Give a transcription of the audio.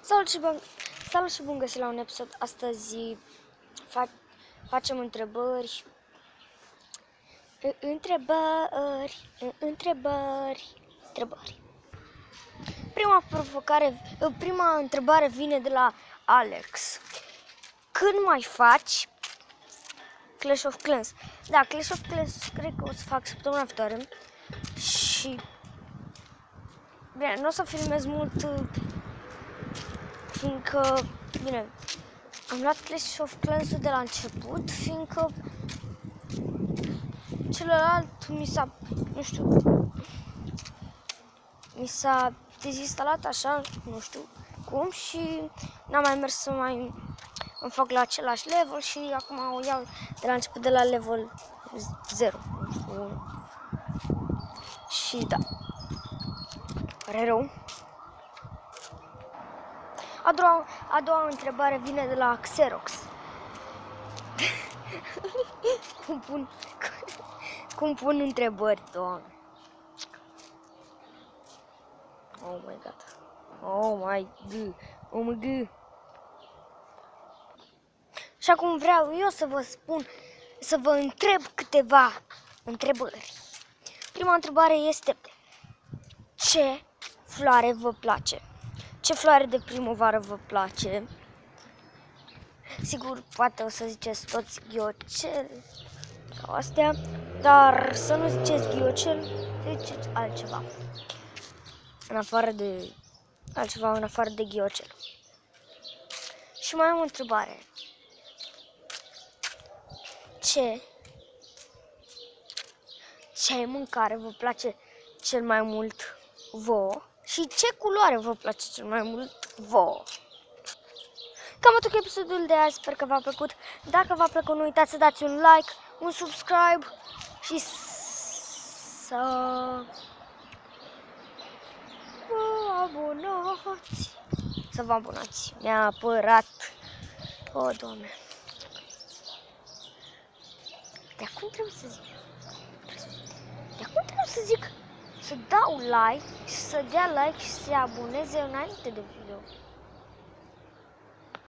Salut și bun găsit la un episod. Astăzi facem întrebări. Prima întrebare vine de la Alex. Când mai faci Clash of Clans? Da, Clash of Clans cred că o să fac săptămâna viitoare. Și bine, nu o să filmez mult, fiindcă, bine, am luat Clash of Clans-ul de la început, fiindcă celălalt mi s-a dezinstalat așa, nu știu cum, și n-am mai mers să mai îmi fac la același level și acum o iau de la început, de la level 0, nu știu, 1. Și da, pare rău. A doua întrebare vine de la Xerox. Cum pun întrebări, Doamne? Oh my god. Oh my god. Oh my god. Și acum vreau eu să vă spun, să vă întreb câteva întrebări. Prima întrebare este: ce floare vă place? Ce floare de primăvară vă place? Sigur, poate o să ziceți toți ghiocel sau astea, dar să nu ziceți ghiocel, să ziceți altceva. În afară de ghiocel. Și mai am o întrebare. Ce mâncare vă place cel mai mult vouă și ce culoare vă place cel mai mult vouă? Cam atât cu episodul de azi, sper că v-a plăcut. Dacă v-a plăcut, nu uitați să dați un like, un subscribe și să vă abonați. Neapărat. O, Doamne. De acum trebuie să zic să dau like, să dea like și să se aboneze înainte de video.